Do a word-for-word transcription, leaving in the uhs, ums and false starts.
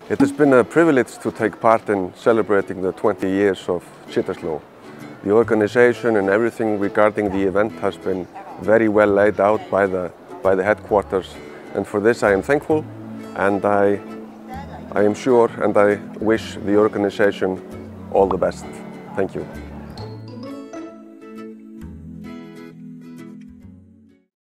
It has been a privilege to take part in celebrating the twenty years of Chittaslow. The organization and everything regarding the event has been very well laid out by the, by the headquarters, and for this I am thankful, and I, I am sure and I wish the organization all the best. Thank you.